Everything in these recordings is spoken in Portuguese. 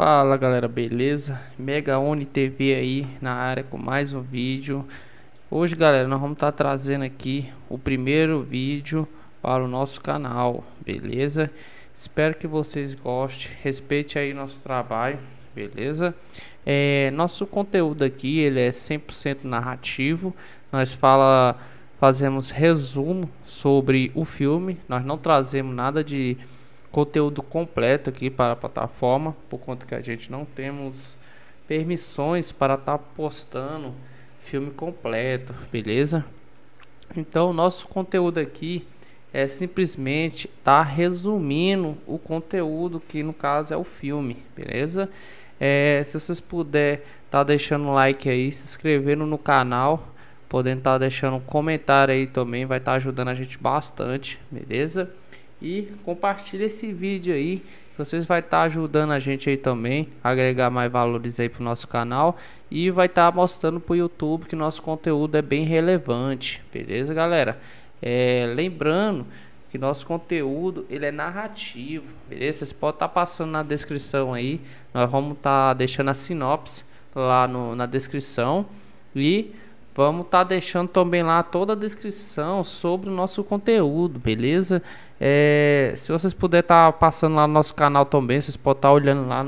Fala galera, beleza? Mega Oni TV aí na área com mais um vídeo. Hoje galera, nós vamos estar trazendo aqui o primeiro vídeo para o nosso canal, beleza? Espero que vocês gostem, respeite aí nosso trabalho, beleza? Nosso conteúdo aqui ele é 100% narrativo. Nós fazemos resumo sobre o filme, nós não trazemos nada de conteúdo completo aqui para a plataforma, por conta que a gente não temos permissões para estar postando filme completo, beleza? Então nosso conteúdo aqui é simplesmente tá resumindo o conteúdo que no caso é o filme, beleza? Se vocês puder tá deixando um like aí, se inscrevendo no canal, podendo estar deixando um comentário aí também, vai estar ajudando a gente bastante, beleza? E compartilhe esse vídeo aí, vocês vai estar ajudando a gente aí também a agregar mais valores aí pro nosso canal e vai estar mostrando pro YouTube que nosso conteúdo é bem relevante, beleza galera? Lembrando que nosso conteúdo ele é narrativo, beleza? Vocês podem estar passando na descrição aí, nós vamos estar deixando a sinopse lá na descrição e vamos estar deixando também lá toda a descrição sobre o nosso conteúdo, beleza? Se vocês puderem estar passando lá no nosso canal também, vocês podem estar olhando lá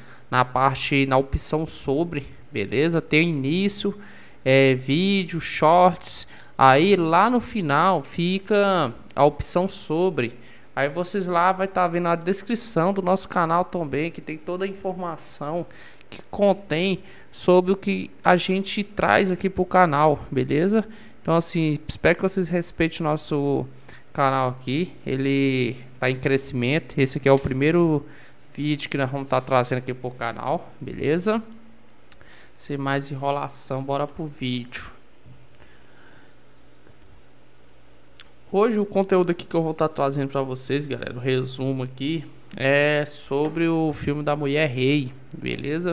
na opção sobre, beleza? Tem o início, vídeo, shorts, aí lá no final fica a opção sobre. Aí vocês lá vai estar vendo a descrição do nosso canal também, que tem toda a informação que contém sobre o que a gente traz aqui pro canal, beleza? Então assim, espero que vocês respeitem o nosso canal aqui, ele tá em crescimento. Esse aqui é o primeiro vídeo que nós vamos estar trazendo aqui pro canal, beleza? Sem mais enrolação, bora pro vídeo. Hoje o conteúdo aqui que eu vou estar trazendo para vocês, galera, o resumo aqui é sobre o filme da Mulher Rei, beleza?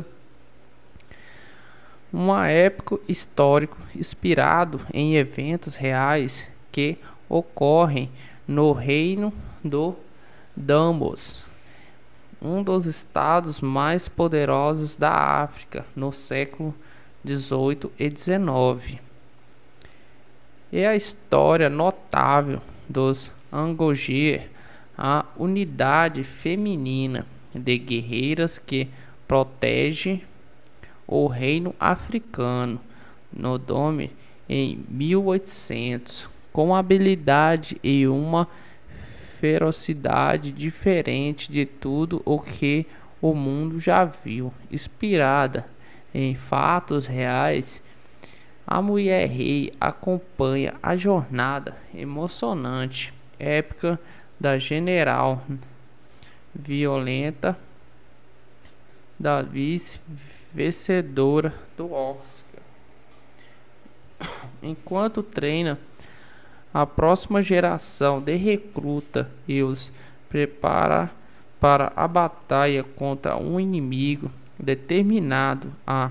Uma época histórico inspirado em eventos reais que ocorrem no reino do Dambos, um dos estados mais poderosos da África no século 18 e 19. É a história notável dos Angogir, a unidade feminina de guerreiras que protege o reino africano no Dome em 1800, com habilidade e uma ferocidade diferente de tudo o que o mundo já viu. Inspirada em fatos reais, a Mulher Rei acompanha a jornada emocionante, épica da general violenta da vice-vencedora do Oscar, enquanto treina a próxima geração de recruta e os prepara para a batalha contra um inimigo determinado a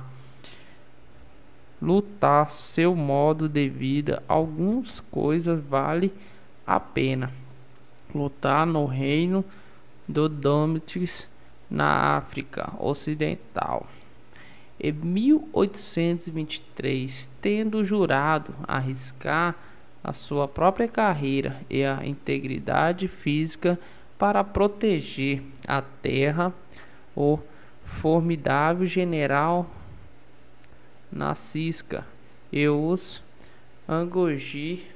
lutar seu modo de vida. Algumas coisas vale a pena lutar no reino do Dômites na África Ocidental. Em 1823, tendo jurado arriscar a sua própria carreira e a integridade física para proteger a terra, o formidável general Nacisca e os Angogir,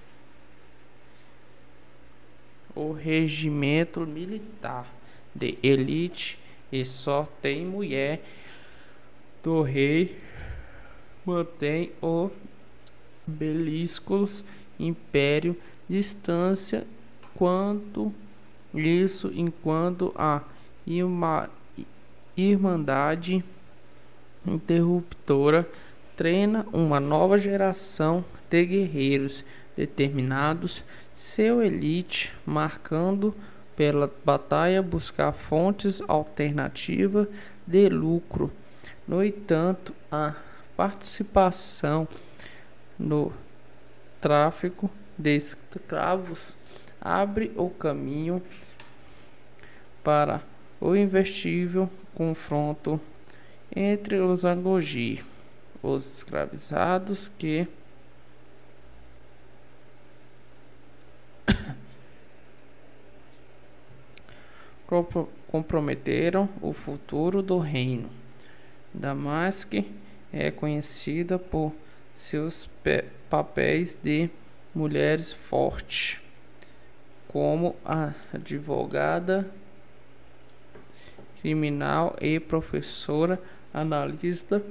o regimento militar de elite e só tem mulher do rei, mantém o beliscos império distância quanto isso, enquanto a irmandade interruptora treina uma nova geração de guerreiros determinados, seu elite marcando pela batalha buscar fontes alternativas de lucro. No entanto, a participação no tráfico de escravos abre o caminho para o investível confronto entre os Angoji, os escravizados que comprometeram o futuro do reino. Damasque é conhecida por seus papéis de mulheres fortes, como a advogada criminal e professora analista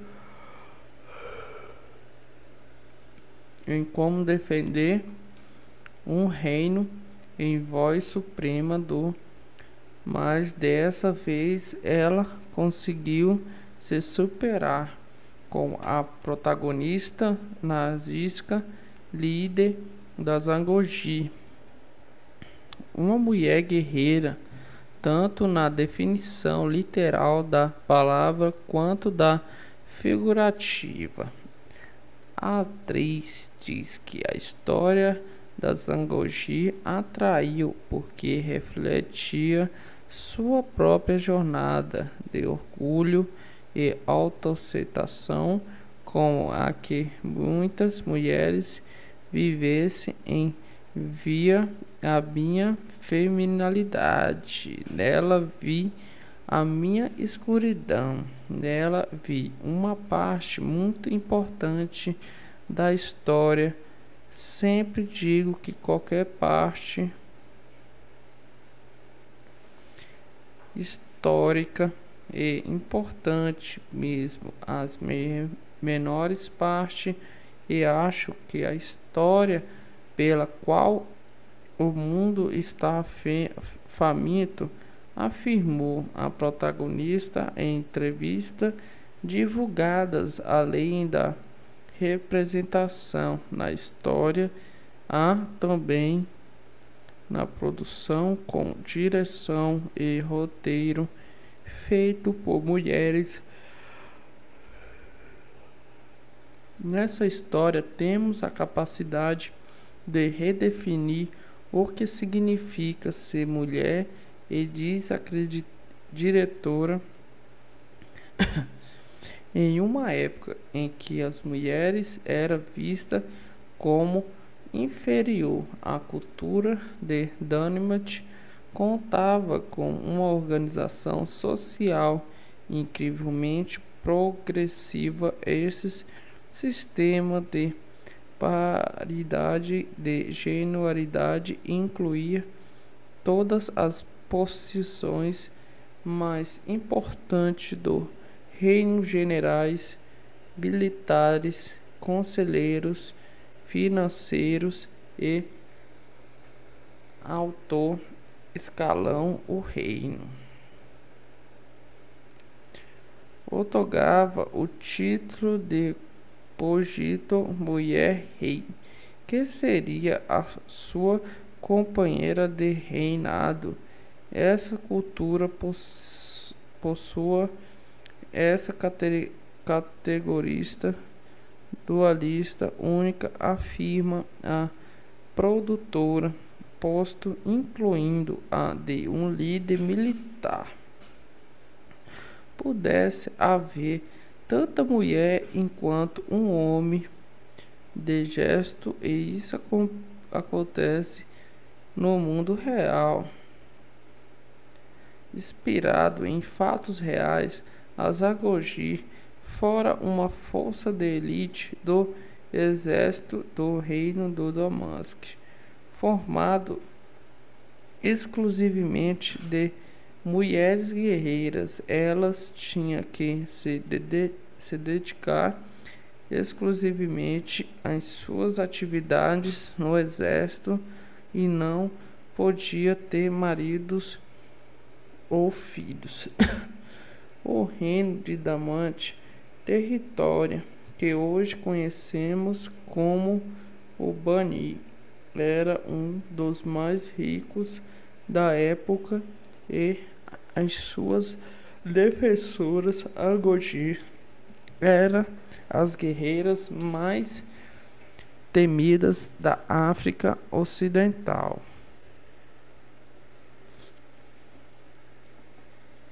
em como defender um reino em voz suprema mas dessa vez ela conseguiu se superar com a protagonista nazista, líder das Angoji, uma mulher guerreira, tanto na definição literal da palavra quanto da figurativa. A atriz diz que a história das Angoji atraiu porque refletia sua própria jornada de orgulho e autoaceitação, com a que muitas mulheres vivessem em via a minha feminilidade. Nela vi a minha escuridão, nela vi uma parte muito importante da história. Sempre digo que qualquer parte histórica é importante, mesmo as menores partes, e acho que a história pela qual o mundo está faminto, afirmou a protagonista em entrevista divulgadas. Além da representação na história, há também na produção com direção e roteiro feito por mulheres. Nessa história temos a capacidade de redefinir o que significa ser mulher, e diz a diretora em uma época em que as mulheres eram vistas como inferior. A cultura de Dynamite contava com uma organização social incrivelmente progressiva. Esse sistema de paridade de genialidade incluía todas as posições mais importantes do reino: generais, militares, conselheiros, financeiros e alto escalão. O reino otorgava o título de Cogito mulher rei, que seria a sua companheira de reinado. Essa cultura possua essa categorista dualista única, afirma a produtora, posto incluindo a de um líder militar. Pudesse haver tanta mulher enquanto um homem de gesto, e isso acontece no mundo real. Inspirado em fatos reais, as Angoji fora uma força de elite do exército do reino do Damasco, formado exclusivamente de mulheres guerreiras. Elas tinham que se dedicar exclusivamente às suas atividades no exército e não podia ter maridos ou filhos. O reino de Damasco, território que hoje conhecemos como o Bani, era um dos mais ricos da época, e as suas defensoras Angoji eram as guerreiras mais temidas da África Ocidental.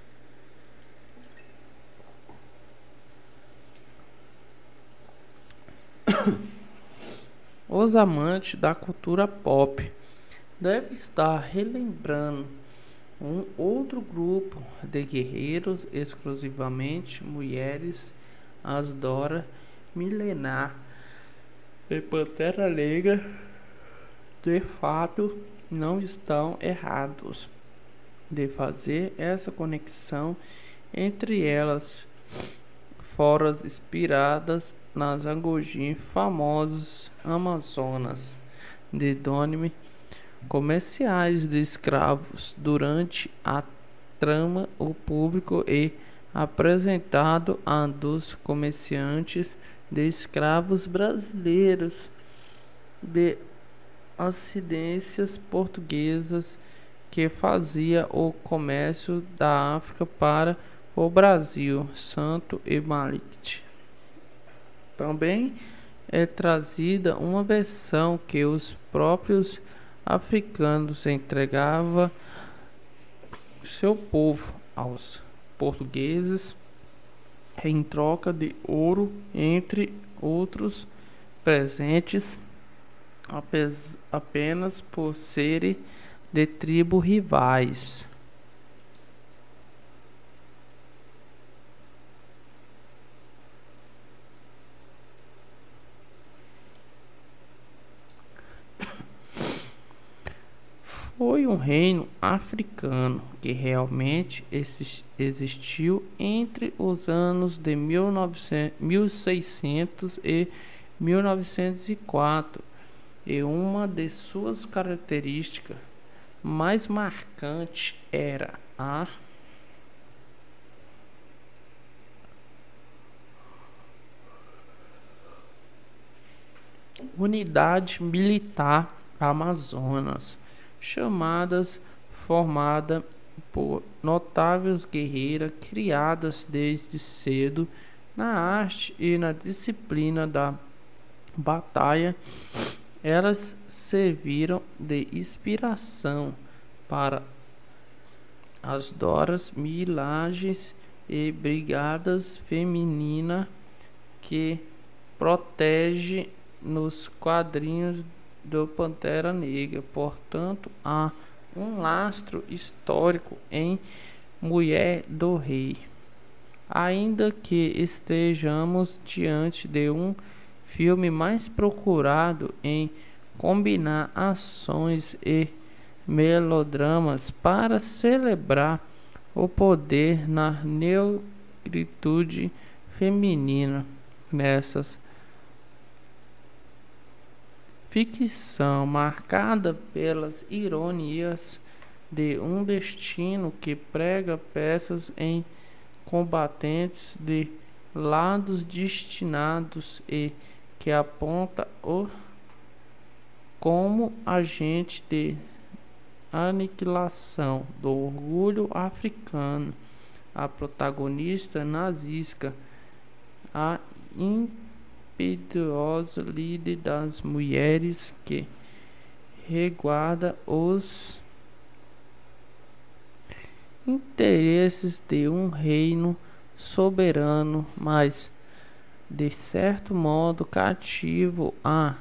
os amantes da cultura pop devem estar relembrando um outro grupo de guerreiros, exclusivamente mulheres, as Dora Milanar e Pantera Negra. De fato, não estão errados de fazer essa conexão entre elas, fora inspiradas nas Angojin famosas Amazonas de Donime, comerciais de escravos. Durante a trama, o público é apresentado a dos comerciantes de escravos brasileiros de ascendências portuguesas que fazia o comércio da África para o Brasil, Santo e Malite. Também é trazida uma versão que os próprios africanos entregavam seu povo aos portugueses em troca de ouro, entre outros presentes, apenas por serem de tribos rivais. Foi um reino africano que realmente existiu entre os anos de 1600 e 1904, e uma de suas características mais marcantes era a unidade militar amazonas, formada por notáveis guerreiras criadas desde cedo na arte e na disciplina da batalha. Elas serviram de inspiração para as Doras Milajes e brigadas femininas que protege nos quadrinhos do Pantera Negra. Portanto, há um lastro histórico em Mulher do Rei, ainda que estejamos diante de um filme mais procurado em combinar ações e melodramas para celebrar o poder na negritude feminina. Nessas ficção marcada pelas ironias de um destino que prega peças em combatentes de lados destinados e que aponta o como agente de aniquilação do orgulho africano. A protagonista nazista, a impetuosa líder das mulheres que resguarda os interesses de um reino soberano, mas de certo modo cativo. A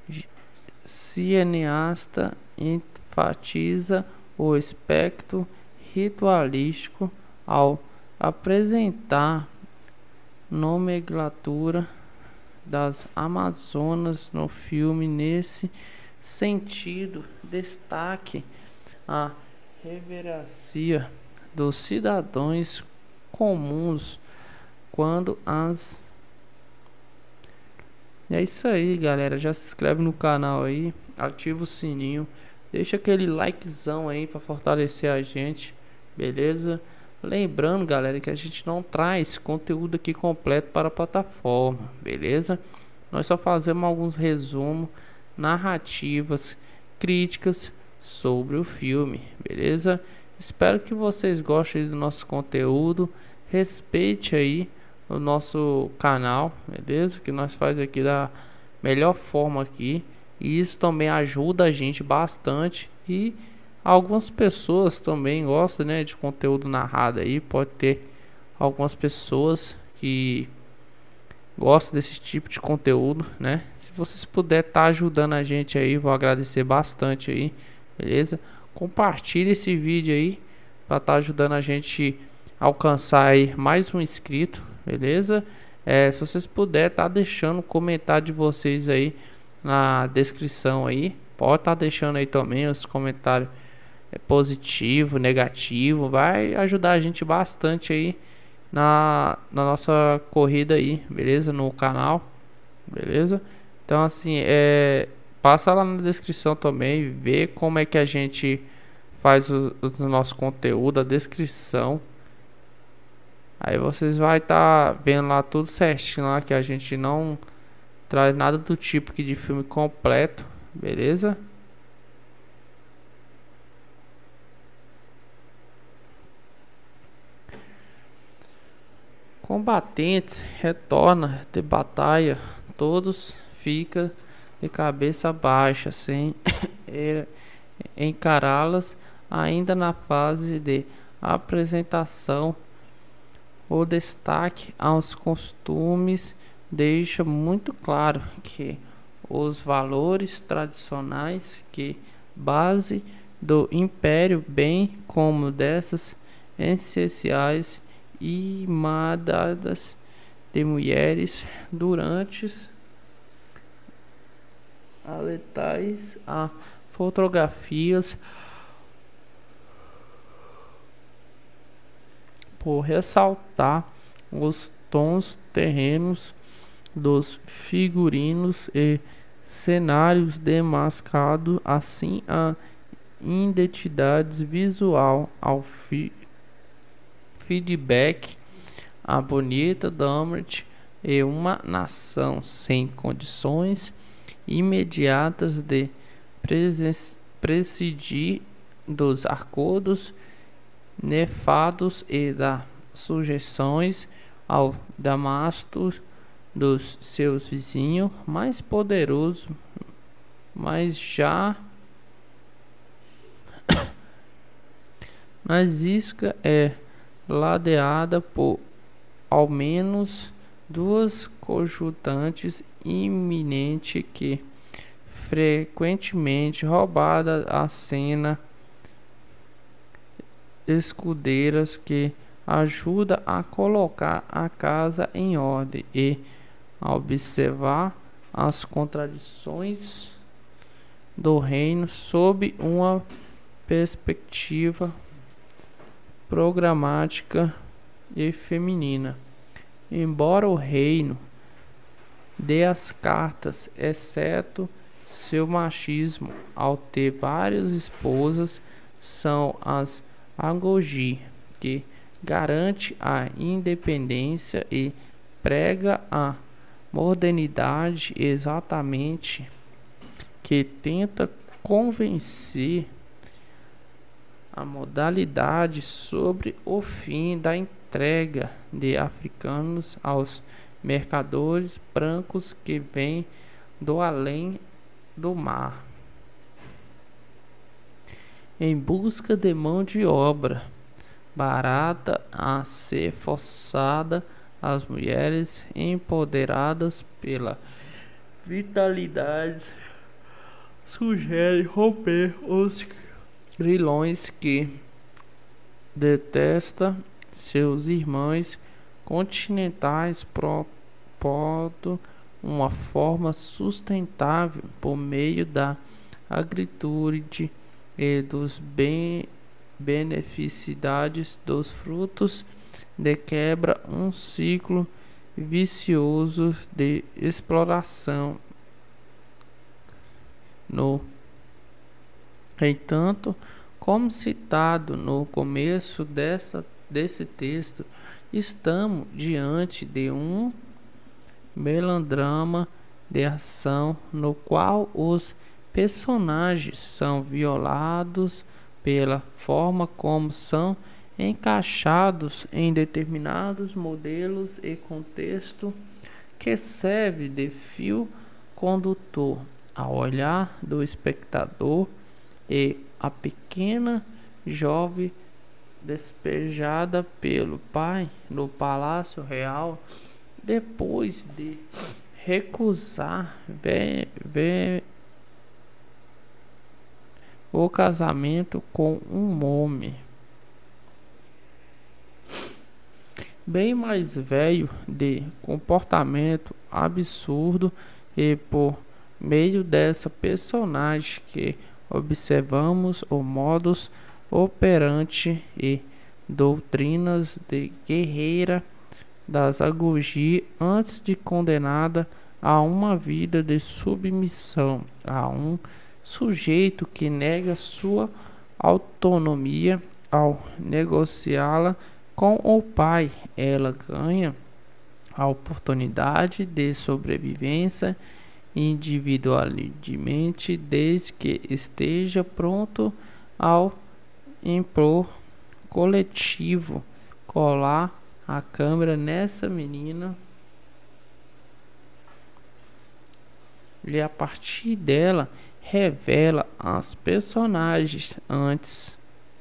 cineasta enfatiza o aspecto ritualístico ao apresentar nomenclatura das Amazonas no filme. Nesse sentido, destaque a reverência dos cidadãos comuns quando as... É isso aí, galera. Já se inscreve no canal aí, ativa o sininho, deixa aquele likezão aí para fortalecer a gente, beleza? Lembrando, galera, que a gente não traz conteúdo aqui completo para a plataforma, beleza? Nós só fazemos alguns resumos, narrativas, críticas sobre o filme, beleza? Espero que vocês gostem do nosso conteúdo. Respeite aí o nosso canal, beleza? Que nós faz aqui da melhor forma aqui, e isso também ajuda a gente bastante. E algumas pessoas também gostam, né, de conteúdo narrado aí. Pode ter algumas pessoas que gostam desse tipo de conteúdo, né? Se vocês puderem estar ajudando a gente aí, vou agradecer bastante aí, beleza? Compartilhe esse vídeo aí para estar ajudando a gente a alcançar aí mais um inscrito, beleza? Se vocês puderem estar deixando o comentário de vocês aí na descrição aí, pode estar deixando aí também os comentários positivo, negativo, vai ajudar a gente bastante aí na nossa corrida aí, beleza? No canal, beleza? Então assim, passa lá na descrição também, vê como é que a gente faz o nosso conteúdo, a descrição. Aí vocês vai estar vendo lá tudo certinho lá, que a gente não traz nada do tipo que de filme completo, beleza? Combatentes retorna de batalha, todos ficam de cabeça baixa, sem encará-las ainda na fase de apresentação. O destaque aos costumes deixa muito claro que os valores tradicionais que base do império, bem como dessas essenciais imadas de mulheres durante a letais a fotografias por ressaltar os tons terrenos dos figurinos e cenários demascado, assim a identidade visual ao feedback a bonita Dormant e uma nação sem condições imediatas de presidir dos acordos nefados e das sujeições ao Damasco dos seus vizinhos mais poderosos, mas já mas isca ladeada por ao menos duas conjuntantes iminente que frequentemente roubada a cena escudeiras que ajuda a colocar a casa em ordem e a observar as contradições do reino sob uma perspectiva programática e feminina. Embora o reino dê as cartas, exceto seu machismo ao ter várias esposas, são as Agogi, que garante a independência e prega a modernidade, exatamente, que tenta convencer a modalidade sobre o fim da entrega de africanos aos mercadores brancos que vêm do além do mar em busca de mão de obra barata a ser forçada. As mulheres empoderadas pela vitalidade sugerem romper os grilhões que detesta seus irmãos continentais, propondo uma forma sustentável por meio da agricultura e dos beneficidades dos frutos de quebra um ciclo vicioso de exploração. No entanto, como citado no começo desse texto, estamos diante de um melodrama de ação no qual os personagens são violados pela forma como são encaixados em determinados modelos e contexto que serve de fio condutor ao olhar do espectador, e a pequena jovem despejada pelo pai no palácio real depois de recusar o casamento com um homem bem mais velho, de comportamento absurdo, e por meio dessa personagem que observamos o modus operandi e doutrinas de guerreira das Aguji antes de condenada a uma vida de submissão a um sujeito que nega sua autonomia ao negociá-la com o pai. Ela ganha a oportunidade de sobrevivência individualmente desde que esteja pronto ao impor coletivo. Colar a câmera nessa menina e a partir dela revela as personagens antes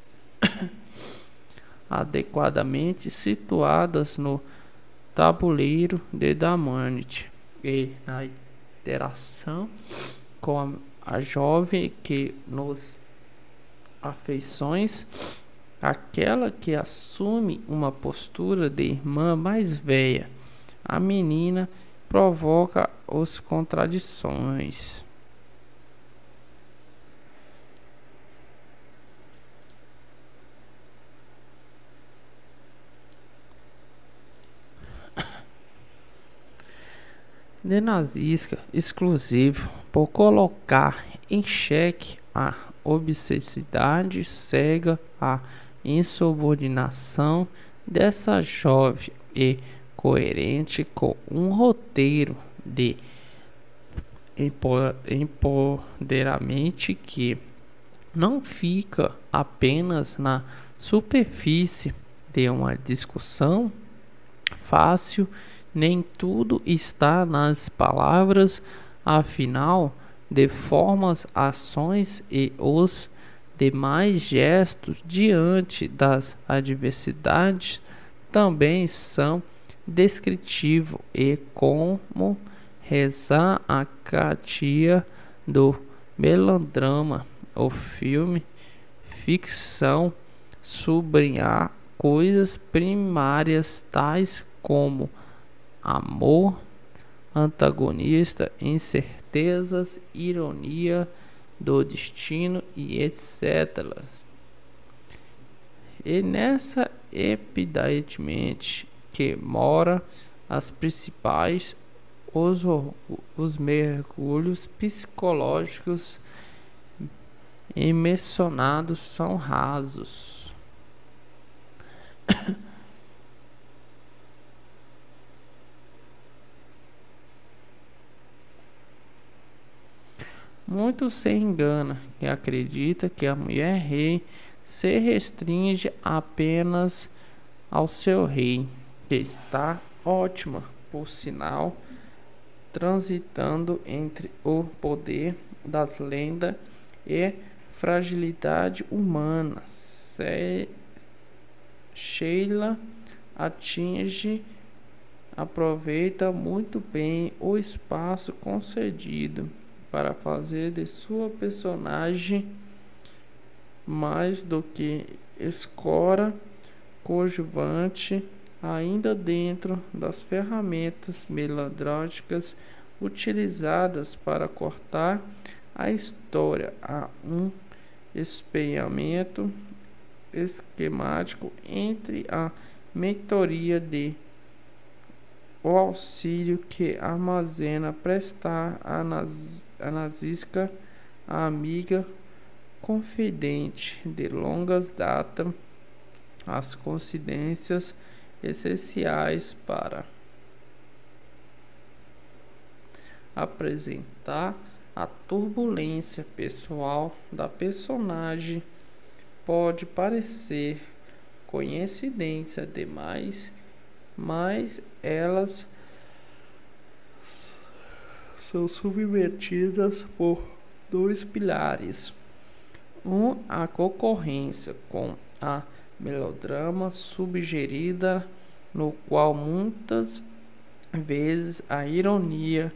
adequadamente situadas no tabuleiro de Damanite e na interação com a jovem que nos afeições, aquela que assume uma postura de irmã mais velha. A menina provoca as contradições. De nazista exclusivo por colocar em xeque a obsessidade cega, a insubordinação dessa jovem e coerente com um roteiro de empoderamento que não fica apenas na superfície de uma discussão fácil. Nem tudo está nas palavras, afinal, de formas, ações e os demais gestos diante das adversidades também são descritivos, e como rezar a catia do melodrama, o filme ficção sublinhar coisas primárias tais como amor, antagonista, incertezas, ironia do destino e etc. E nessa evidentemente que mora as principais os mergulhos psicológicos mencionados são rasos. Muito se engana que acredita que a mulher rei se restringe apenas ao seu rei, que está ótima, por sinal, transitando entre o poder das lendas e fragilidade humana. Sheila aproveita muito bem o espaço concedido para fazer de sua personagem mais do que escora coadjuvante, ainda dentro das ferramentas melodráticas utilizadas para cortar a história a um espelhamento esquemático entre a mentoria de o auxílio que armazena prestar a nazisca, a amiga confidente de longas datas, as coincidências essenciais para apresentar a turbulência pessoal da personagem. Pode parecer coincidência demais, mas elas são submetidas por dois pilares: a concorrência com a melodrama subgerida, no qual muitas vezes a ironia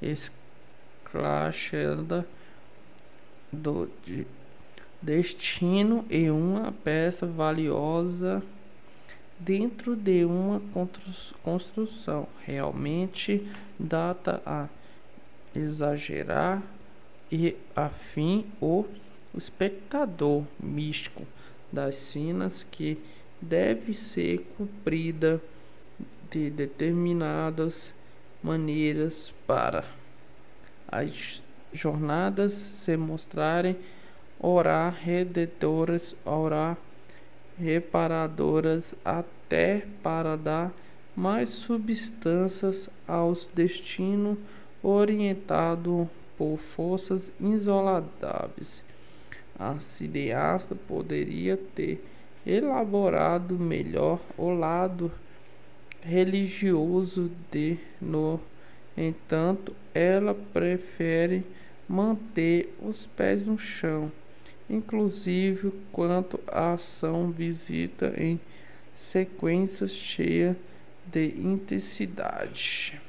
escrachada do destino em uma peça valiosa dentro de uma construção realmente data a exagerar e afim o espectador místico das cenas que deve ser cumprida de determinadas maneiras para as jornadas se mostrarem ora redentoras, ora reparadoras, até para dar mais substâncias aos destinos orientado por forças insondáveis. A cineasta poderia ter elaborado melhor o lado religioso no entanto, ela prefere manter os pés no chão, inclusive quanto à ação visita em sequências cheias de intensidade,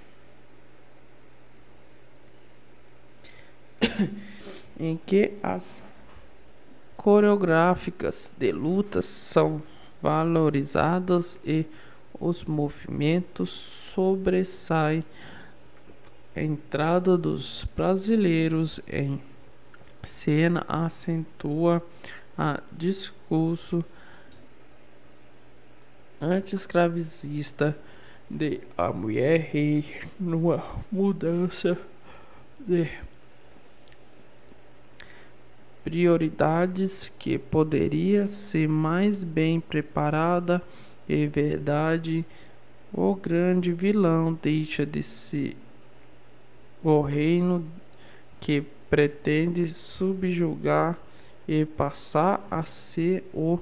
em que as coreográficas de lutas são valorizadas e os movimentos sobressaem. A entrada dos brasileiros em cena acentua a discurso anti-escravista de a mulher rei numa mudança de prioridades que poderia ser mais bem preparada. Em verdade, o grande vilão deixa de ser o reino que pretende subjugar e passar a ser o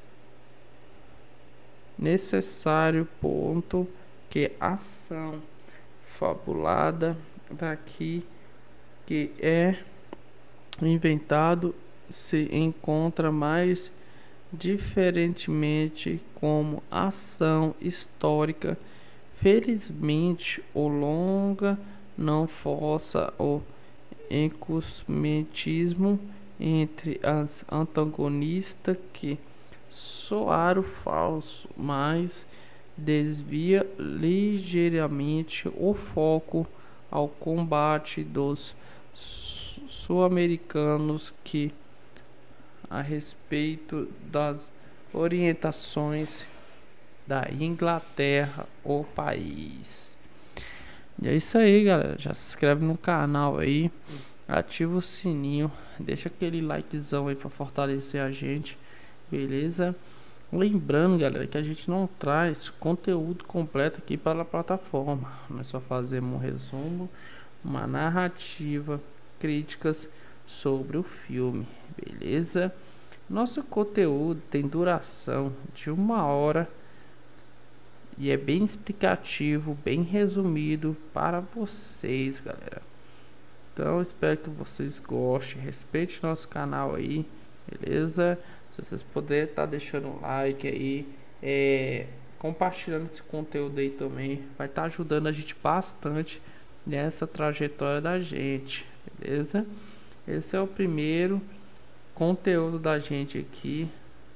necessário ponto que a ação fabulada daqui que é inventado se encontra mais diferentemente como ação histórica. Felizmente, o longa não força o encosmentismo entre as antagonistas que soaram falso, mas desvia ligeiramente o foco ao combate dos sul-americanos que a respeito das orientações da Inglaterra, o país. E é isso aí, galera. Já se inscreve no canal aí, ativa o sininho, deixa aquele likezão aí para fortalecer a gente, beleza? Lembrando, galera, que a gente não traz conteúdo completo aqui para a plataforma. Nós só fazemos um resumo, uma narrativa, críticas sobre o filme, beleza? Nosso conteúdo tem duração de 1 hora e é bem explicativo, bem resumido para vocês, galera. Então espero que vocês gostem, respeite nosso canal aí, beleza? Se vocês puderem tá deixando um like aí, compartilhando esse conteúdo aí também, vai estar ajudando a gente bastante nessa trajetória da gente, beleza? Esse é o primeiro conteúdo da gente aqui.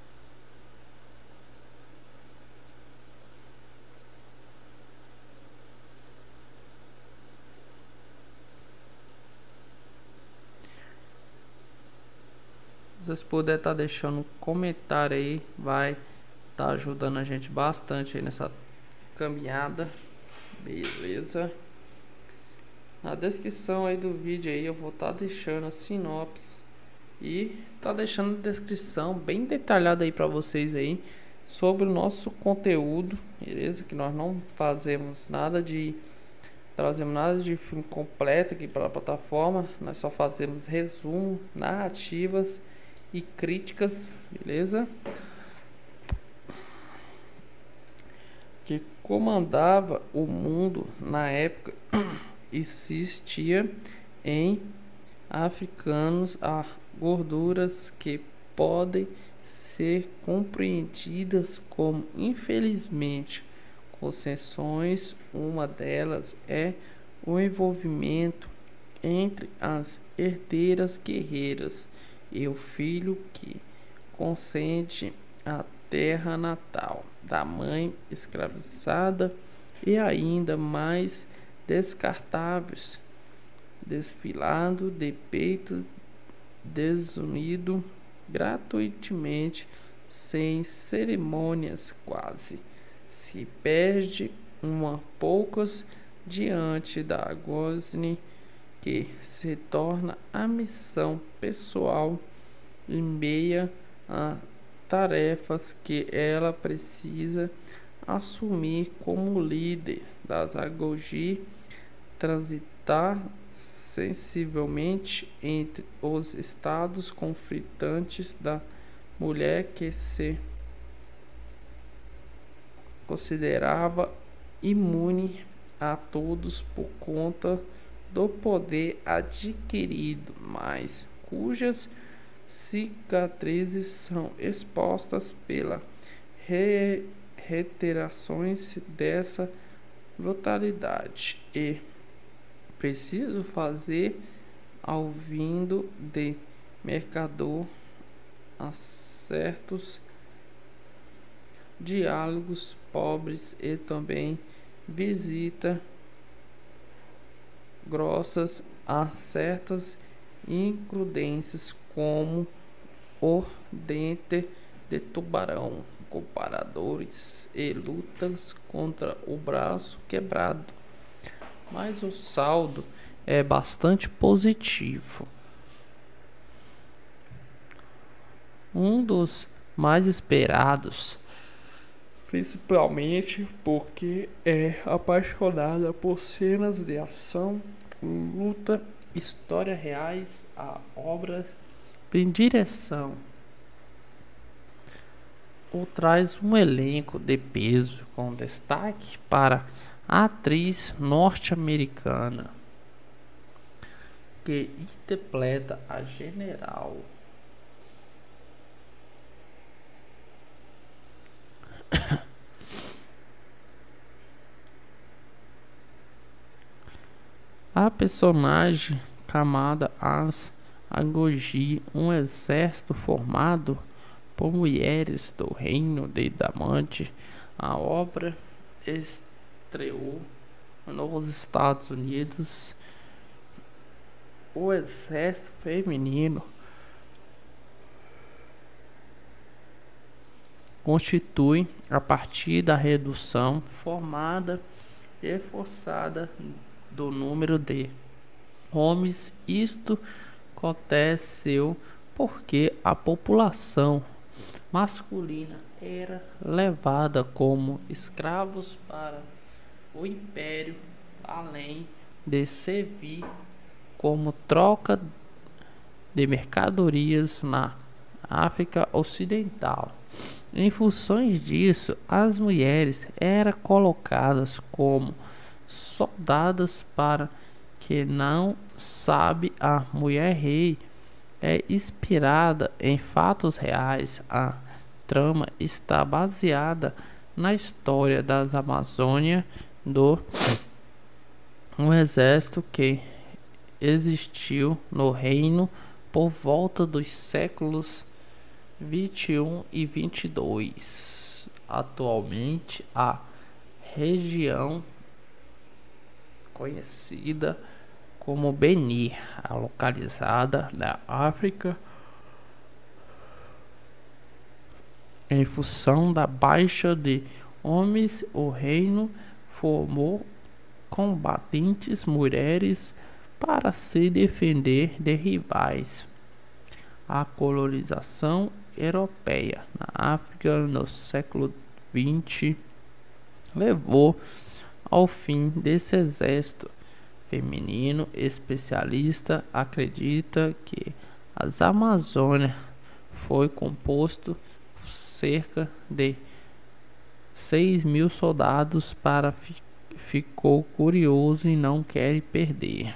Se vocês puderem estar deixando um comentário aí, vai estar ajudando a gente bastante aí nessa caminhada, beleza? Na descrição aí do vídeo aí eu vou estar deixando a sinopse e tá deixando a descrição bem detalhada aí para vocês aí sobre o nosso conteúdo, beleza? Que nós não fazemos nada de trazemos nada de filme completo aqui para a plataforma, nós só fazemos resumo, narrativas e críticas, beleza? Que comandava o mundo na época existia em africanos a gorduras que podem ser compreendidas como infelizmente obsessões. Uma delas é o envolvimento entre as herdeiras guerreiras e o filho que concede a terra natal da mãe escravizada, e ainda mais descartáveis, desfilando de peito desunido gratuitamente, sem cerimônias quase. Se perde uma poucas diante da Gosne, que se torna a missão pessoal em meia a tarefas que ela precisa assumir como líder das Agogi, transitar sensivelmente entre os estados conflitantes da mulher que se considerava imune a todos por conta do poder adquirido, mas cujas cicatrizes são expostas pela reiterações dessa brutalidade, e preciso fazer ao vindo de mercador a certos diálogos pobres e também visita grossas a certas incrudências, como o dente de tubarão, comparadores e lutas contra o braço quebrado. Mas o saldo é bastante positivo. Um dos mais esperados, principalmente porque é apaixonada por cenas de ação, luta, histórias reais. A obra tem direção ou traz um elenco de peso, com destaque para a atriz norte-americana que interpreta a general. A personagem Kamada As Agogi, um exército formado por mulheres do reino de Damante. A obra estreou nos Estados Unidos. O exército feminino constitui, a partir da redução formada e forçada do número de homens. Isto aconteceu porque a população masculina era levada como escravos para o império, além de servir como troca de mercadorias na África Ocidental. Em função disso, as mulheres eram colocadas como soldadas. Para quem não sabe, a mulher rei é inspirada em fatos reais. A trama está baseada na história das Amazônia, do um exército que existiu no reino por volta dos séculos 21 e 22. Atualmente, a região conhecida como Benin, localizada na África. Em função da baixa de homens, o reino formou combatentes mulheres para se defender de rivais. A colonização europeia na África no século XX levou ao fim desse exército feminino. Especialista acredita que as Amazônias foi composto por cerca de 6.000 soldados. Para ficou curioso e não quer perder.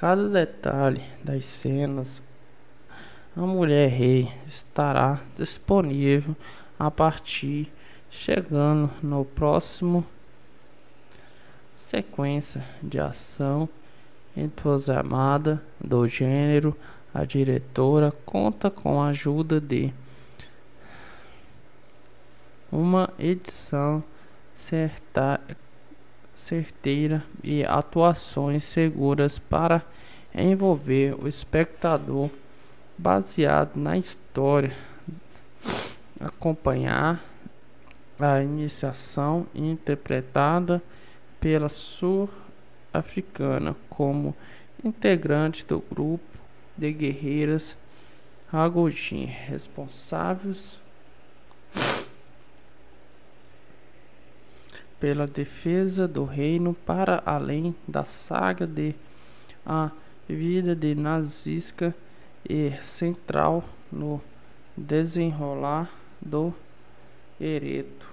cada detalhe das cenas, a mulher rei estará disponível a partir, chegando no próximo sequência de ação entusiasmada do gênero. A diretora conta com a ajuda de uma edição certeira e atuações seguras para envolver o espectador, baseado na história, acompanhar a iniciação interpretada pela sul-africana como integrante do grupo de guerreiras Ragojin, responsáveis pela defesa do reino. Para além da saga de a vida de Naziska e central no desenrolar do enredo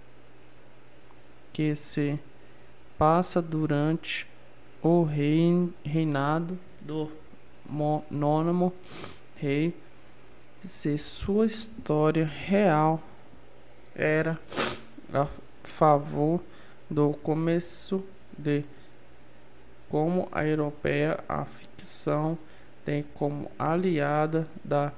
que se passa durante o reinado do monônimo rei, se sua história real era a favor do começo de como a europeia, a ficção tem como aliada da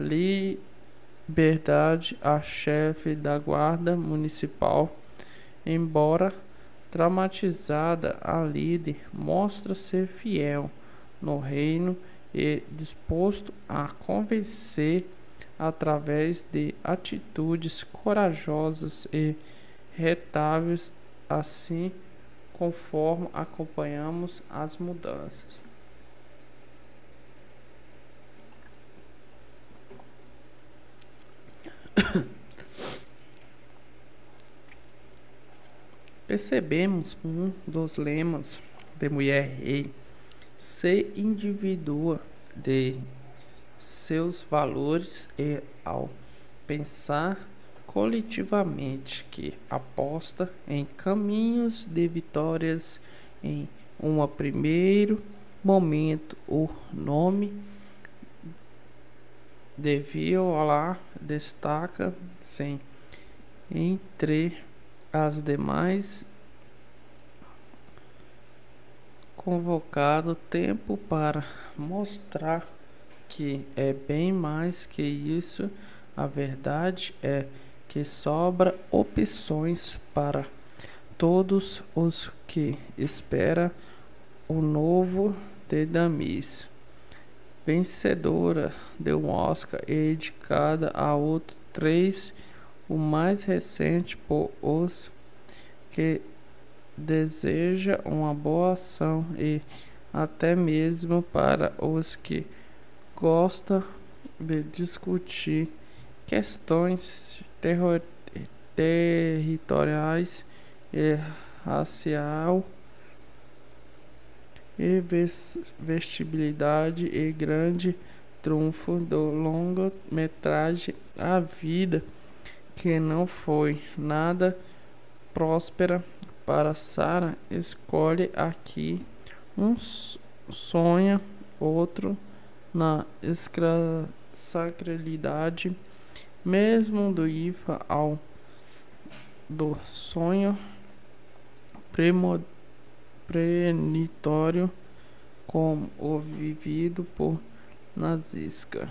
liberdade a chefe da guarda municipal. Embora traumatizada, a líder mostra ser fiel no reino e disposto a convencer através de atitudes corajosas e retáveis, assim conforme acompanhamos as mudanças. Percebemos um dos lemas de Mulher Rei se individua de seus valores e, ao pensar coletivamente, que aposta em caminhos de vitórias. Em um primeiro momento, o nome de Viola destaca-se entre as demais, convocado tempo para mostrar que é bem mais que isso. A verdade é que sobra opções para todos os que espera o novo de Damis, vencedora de um Oscar e indicada a outros 3, o mais recente por os que deseja uma boa ação e até mesmo para os que gostam de discutir questões territoriais e racial e vestibilidade e grande trunfo do longa-metragem. A vida que não foi nada próspera para Sarah escolhe aqui um sonho, outro na sacralidade mesmo do IFA ao do sonho premonitório como o vivido por Naziska.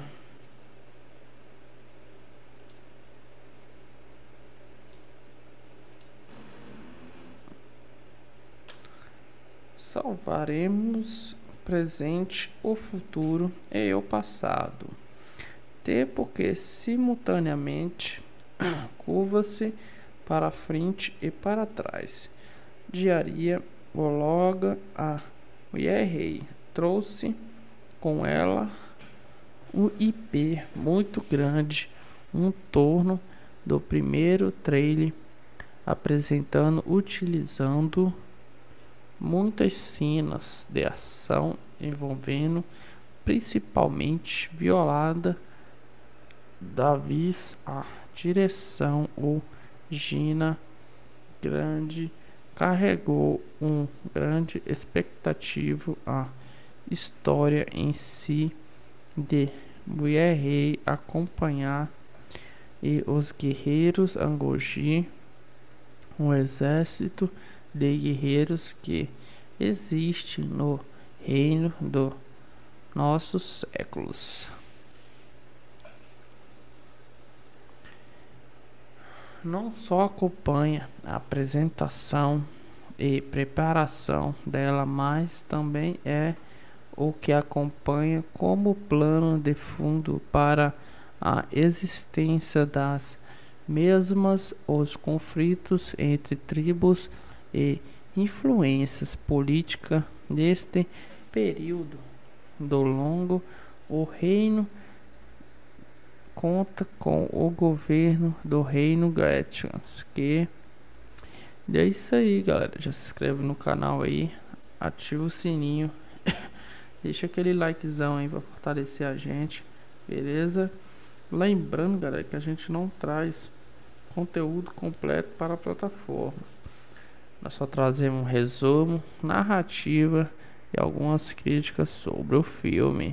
Salvaremos presente, o futuro e o passado. Tempo que simultaneamente curva-se para frente e para trás. Diaria logo a Mulher Rei trouxe com ela um IP muito grande, um torno do primeiro trailer, apresentando, utilizando muitas cenas de ação envolvendo principalmente Violada Davis, a direção. O Gina Grande carregou um grande expectativo a história em si de Mulher Rei acompanhar e os guerreiros Angoji, um exército de guerreiros que existe no reino dos nossos séculos. Não só acompanha a apresentação e preparação dela, mas também é o que acompanha como plano de fundo para a existência das mesmas, os conflitos entre tribos e influências políticas neste período do longo. O reino conta com o governo do reino Gretchen, que é isso aí, galera. Já se inscreve no canal aí, ativa o sininho, deixa aquele likezão aí para fortalecer a gente, beleza? Lembrando, galera, que a gente não traz conteúdo completo para a plataforma. Nós só trazemos um resumo, narrativa e algumas críticas sobre o filme.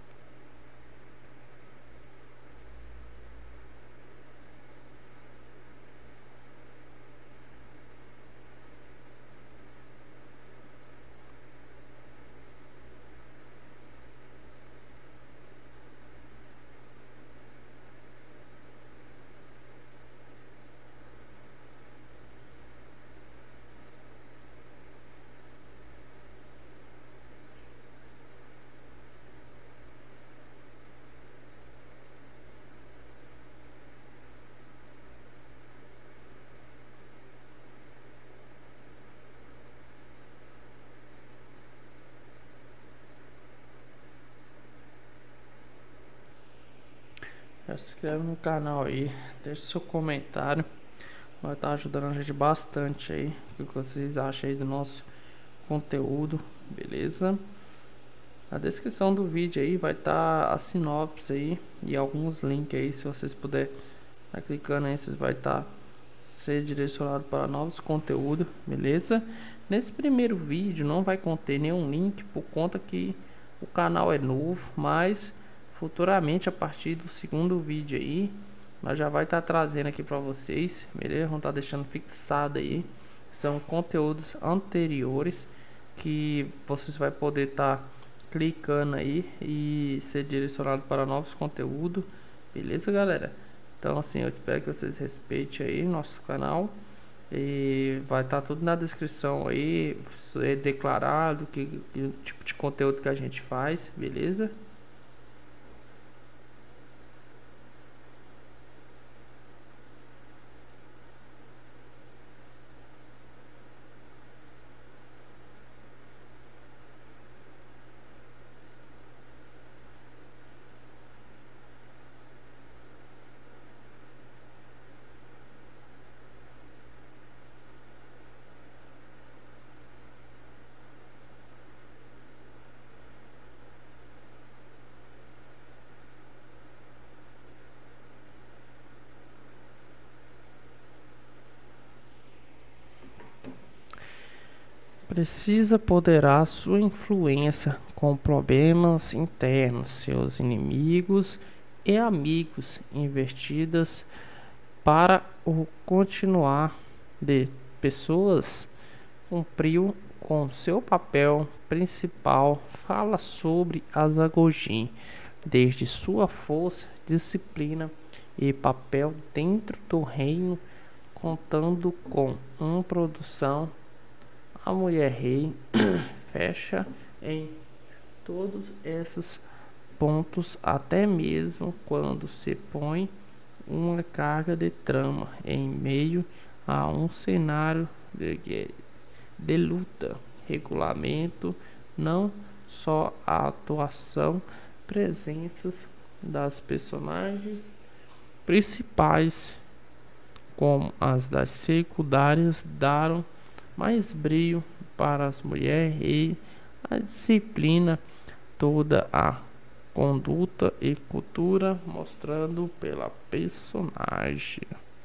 Já se inscreve no canal aí, deixa seu comentário, vai estar ajudando a gente bastante aí. O que vocês acham aí do nosso conteúdo, beleza? Na descrição do vídeo aí vai estar a sinopse aí e alguns links aí. Se vocês puderem tá clicando aí, vocês vai estar ser direcionado para novos conteúdos, beleza? Nesse primeiro vídeo não vai conter nenhum link por conta que o canal é novo, mas futuramente, a partir do segundo vídeo aí, nós já vai estar trazendo aqui para vocês, beleza? Vamos estar deixando fixado aí. São conteúdos anteriores que vocês vai poder estar clicando aí e ser direcionado para novos conteúdos, beleza, galera? Então, assim, eu espero que vocês respeitem aí nosso canal. E vai estar tudo na descrição aí, é declarado que tipo de conteúdo que a gente faz, beleza? Precisa poderar sua influência com problemas internos, seus inimigos e amigos investidas para o continuar de pessoas cumpriu com seu papel principal. Fala sobre as Agojin, desde sua força, disciplina e papel dentro do reino, contando com uma produção. A Mulher Rei fecha em todos esses pontos, até mesmo quando se põe uma carga de trama em meio a um cenário de luta. Regulamento não só a atuação, presenças das personagens principais como as das secundárias deram mais brilho para as mulheres e a disciplina, toda a conduta e cultura mostrando pela personagem,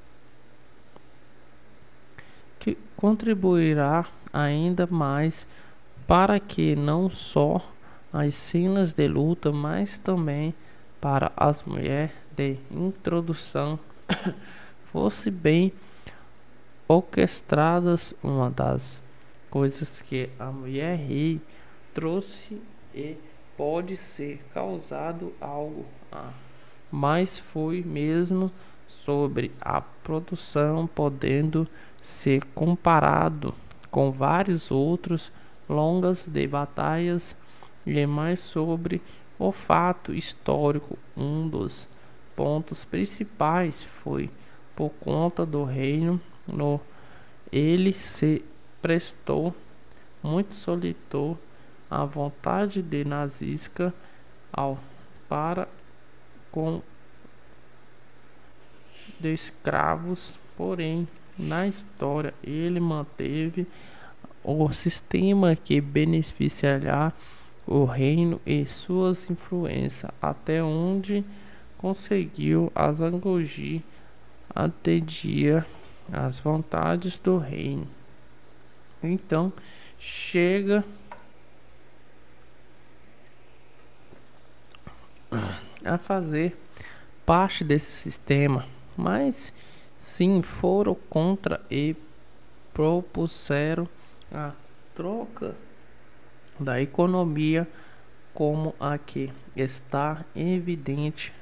que contribuirá ainda mais para que não só as cenas de luta, mas também para as mulheres de introdução fosse bem orquestradas. Uma das coisas que a mulher rei trouxe e pode ser causado algo mas foi mesmo sobre a produção, podendo ser comparado com vários outros longas de batalhas e mais sobre o fato histórico. Um dos pontos principais foi por conta do reino no ele se prestou muito solitou a vontade de nazista ao para com de escravos, porém na história ele manteve o sistema que beneficiará o reino e suas influências até onde conseguiu as angogir atendia às vontades do reino. Então chega a fazer parte desse sistema, mas sim foram contra e propuseram a troca da economia como aqui está evidente.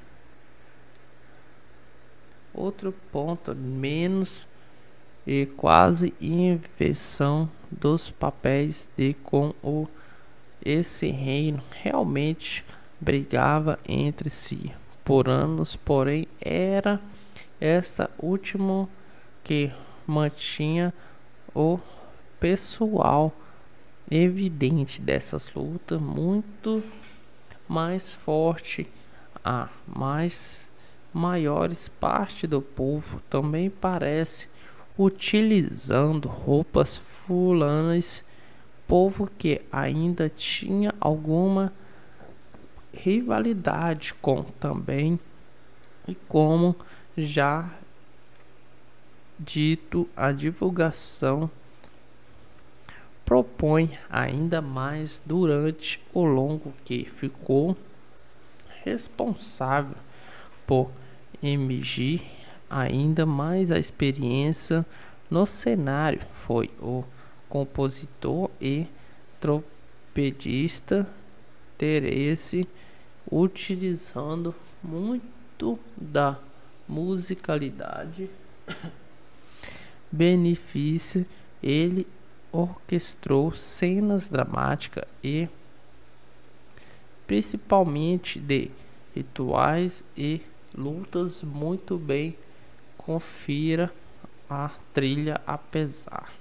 Outro ponto menos e quase inversão dos papéis de com o esse reino realmente brigava entre si por anos, porém era essa última que mantinha o pessoal evidente dessas lutas muito mais forte a mais maiores parte do povo também parece utilizando roupas fulanas, povo que ainda tinha alguma rivalidade com também e como já dito a divulgação propõe ainda mais durante o longo que ficou responsável por emergir ainda mais a experiência no cenário foi o compositor e trompetista Terence, utilizando muito da musicalidade benefício. Ele orquestrou cenas dramáticas e principalmente de rituais e lutas muito bem. Confira a trilha apesar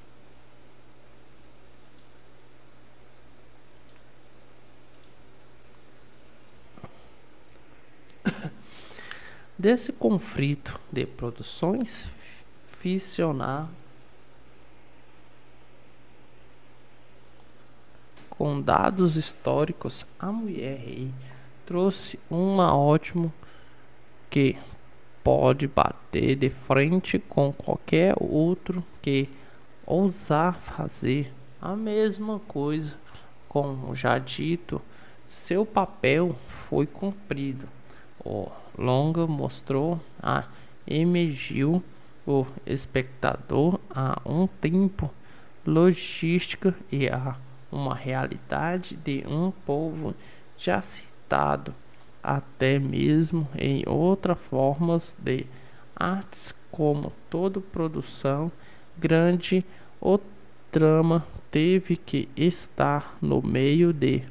desse conflito de produções ficcionais com dados históricos. A mulher rei trouxe uma ótima que pode bater de frente com qualquer outro que ousar fazer a mesma coisa. Como já dito, seu papel foi cumprido. O longa mostrou a emergiu o espectador a um tempo logística e a uma realidade de um povo já citado até mesmo em outras formas de artes, como toda produção grande, o trama teve que estar no meio de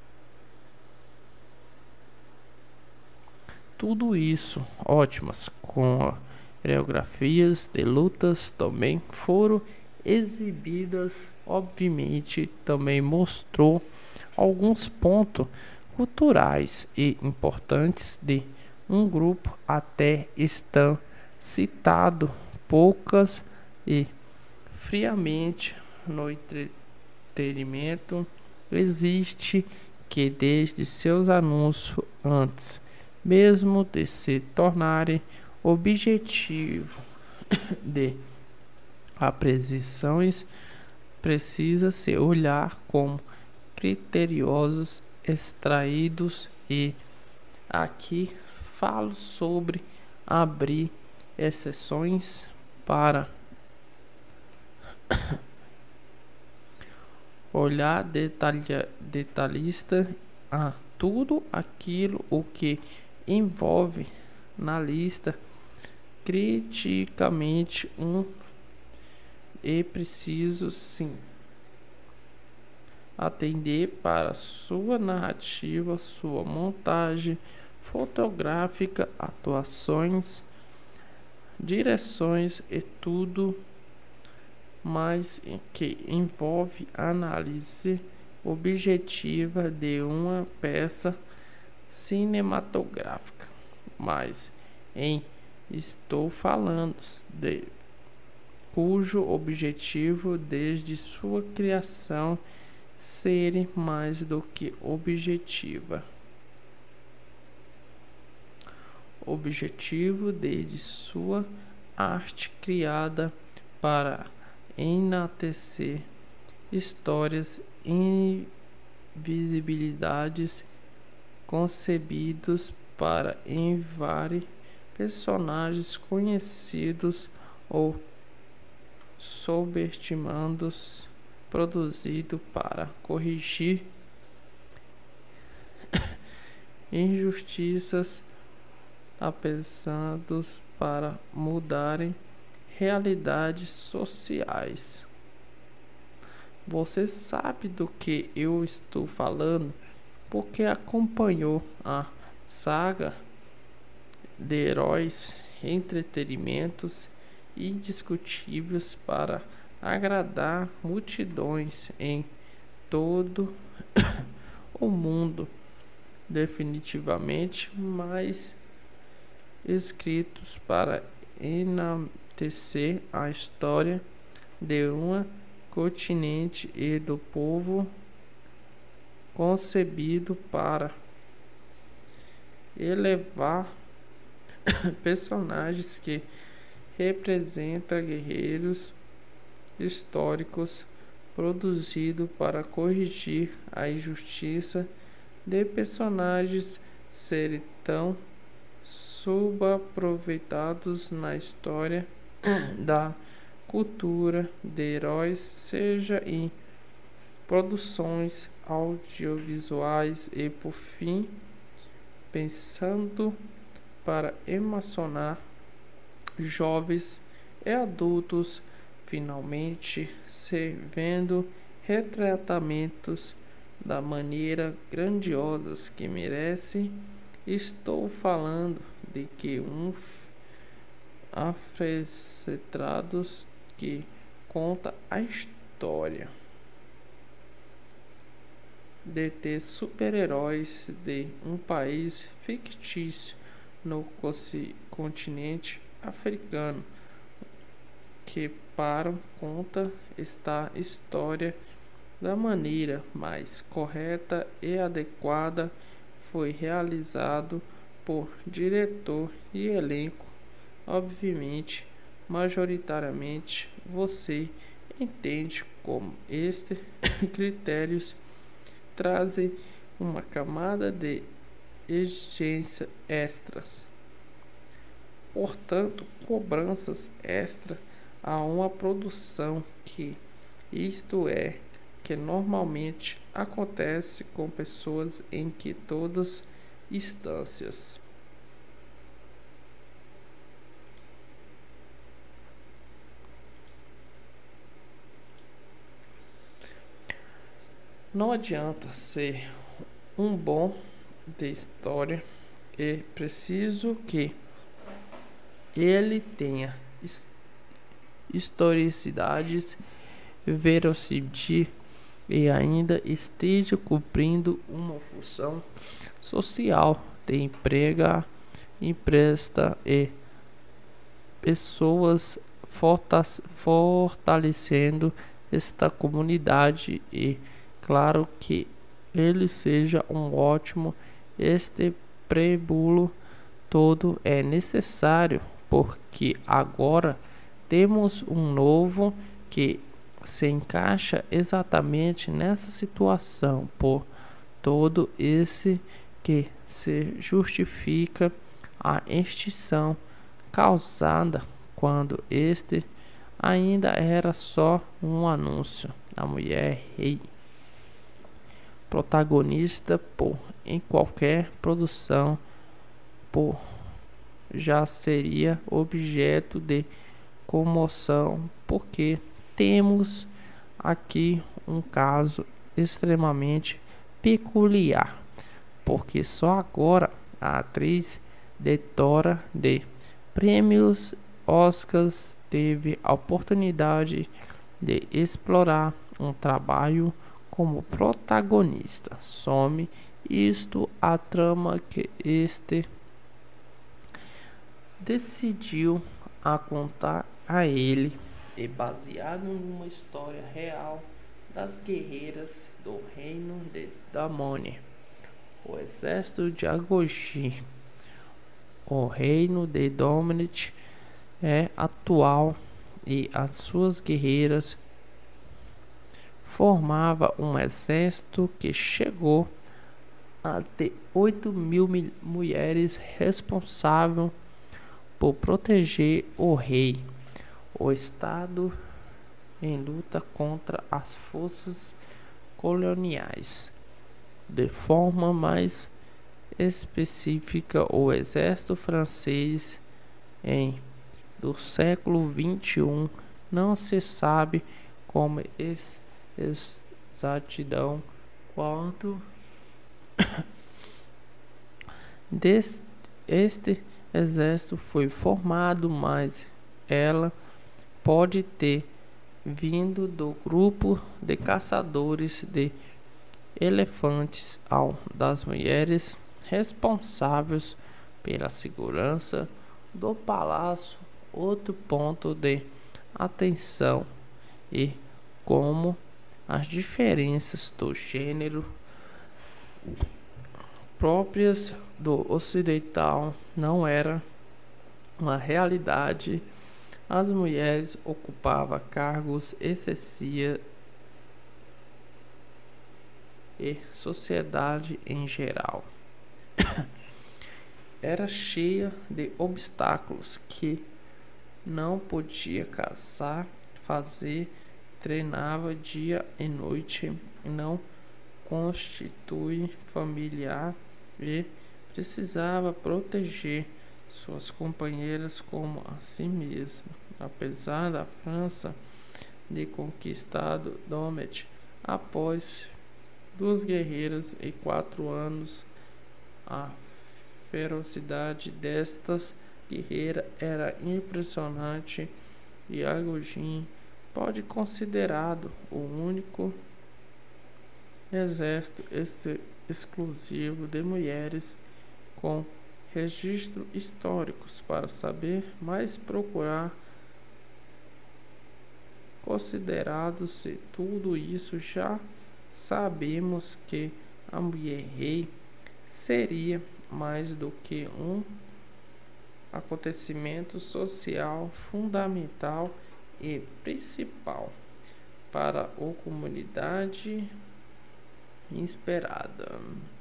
tudo isso. Ótimas coreografias de lutas também foram exibidas. Obviamente também mostrou alguns pontos culturais e importantes de um grupo até estão citado poucas e friamente no entretenimento existe que desde seus anúncios antes mesmo de se tornarem objetivo de apreensões precisa se olhar como criteriosos extraídos, e aqui falo sobre abrir exceções para olhar detalhista a tudo aquilo o que envolve na lista criticamente é preciso sim atender para sua narrativa, sua montagem fotográfica, atuações, direções e tudo mais que envolve análise objetiva de uma peça cinematográfica. Mas estou falando de cujo objetivo desde sua criação ser mais do que objetiva. Objetivo desde sua arte criada para enaltecer histórias invisibilidades concebidos para enviar personagens conhecidos ou subestimados, produzido para corrigir injustiças, apesados para mudarem realidades sociais. Você sabe do que eu estou falando porque acompanhou a saga de heróis, entretenimentos indiscutíveis para agradar multidões em todo o mundo, definitivamente mais escritos para enaltecer a história de um continente e do povo, concebido para elevar personagens que representam guerreiros históricos, produzido para corrigir a injustiça de personagens serem tão subaproveitados na história da cultura de heróis, seja em produções audiovisuais e por fim pensando para emocionar jovens e adultos, finalmente se vendo retratamentos da maneira grandiosa que merece. Estou falando de que afrecetrados que conta a história de ter super-heróis de um país fictício no continente africano, que para conta esta história da maneira mais correta e adequada foi realizado por diretor e elenco. Obviamente, majoritariamente você entende como estes critérios trazem uma camada de exigência extras, portanto cobranças extra a uma produção que normalmente acontece com pessoas em que todas instâncias. Não adianta ser um bom de história, é preciso que ele tenha historicidades verossímil e ainda esteja cumprindo uma função social de empresta e pessoas, fortalecendo esta comunidade e claro que ele seja um ótimo. Este preâmbulo todo é necessário porque agora temos um novo que se encaixa exatamente nessa situação por todo esse que se justifica a extinção causada quando este ainda era só um anúncio. A mulher rei, protagonista em qualquer produção, já seria objeto de comoção, porque temos aqui um caso extremamente peculiar, porque só agora a atriz detora de prêmios Oscars teve a oportunidade de explorar um trabalho como protagonista. Some isto a trama que este decidiu a contar a ele, e baseado numa história real das guerreiras do reino de Damone, o exército de Agogi. O reino de Dominit é atual e as suas guerreiras formava um exército que chegou a ter 8.000 mulheres responsáveis por proteger o rei, o estado em luta contra as forças coloniais. De forma mais específica, o exército francês do século XXI. Não se sabe com exatidão quanto este exército foi formado, mas ela pode ter vindo do grupo de caçadores de elefantes das mulheres responsáveis pela segurança do palácio. Outro ponto de atenção e como as diferenças do gênero próprias do ocidental não era uma realidade. As mulheres ocupavam cargos excessivos e sociedade em geral era cheia de obstáculos que não podia caçar, fazer, treinava dia e noite, não constitui familiar e precisava proteger suas companheiras como a si mesma. Apesar da França de conquistado Domet após 2 guerreiras e 4 anos, a ferocidade destas guerreiras era impressionante e Agogin pode considerado o único exército exclusivo de mulheres com registros históricos. Para saber mais, procurar. Considerado-se tudo isso, já sabemos que a mulher rei seria mais do que um acontecimento social fundamental e principal para a comunidade esperada.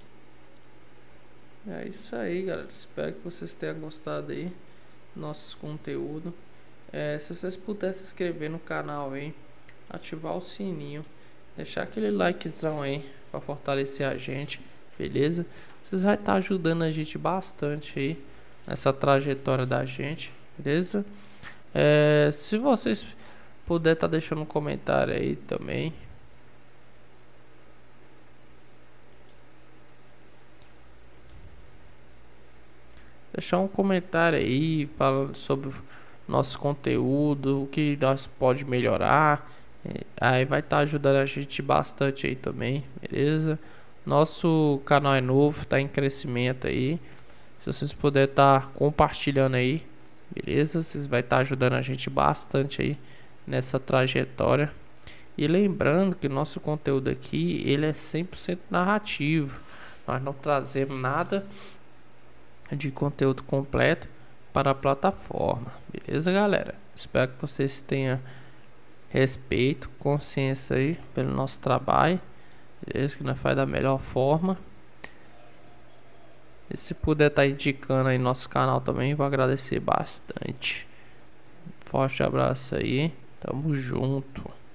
É isso aí, galera. Espero que vocês tenham gostado aí do nosso conteúdo. Se vocês pudessem se inscrever no canal aí, ativar o sininho, deixar aquele likezão aí para fortalecer a gente, beleza? Vocês vão estar ajudando a gente bastante aí nessa trajetória da gente, beleza? Se vocês puderem estar deixando um comentário aí também, deixar um comentário aí falando sobre nosso conteúdo, o que nós pode melhorar, aí vai estar ajudando a gente bastante aí também, beleza? Nosso canal é novo, tá em crescimento aí. Se vocês puderem estar compartilhando aí, beleza? Vocês vai estar ajudando a gente bastante aí nessa trajetória. E lembrando que nosso conteúdo aqui, ele é 100% narrativo. Nós não trazemos nada de conteúdo completo para a plataforma, beleza, galera? Espero que vocês tenham respeito, consciência aí pelo nosso trabalho, Esse que nós faz da melhor forma. E se puder estar indicando aí nosso canal também, vou agradecer bastante. Forte abraço aí, tamo junto.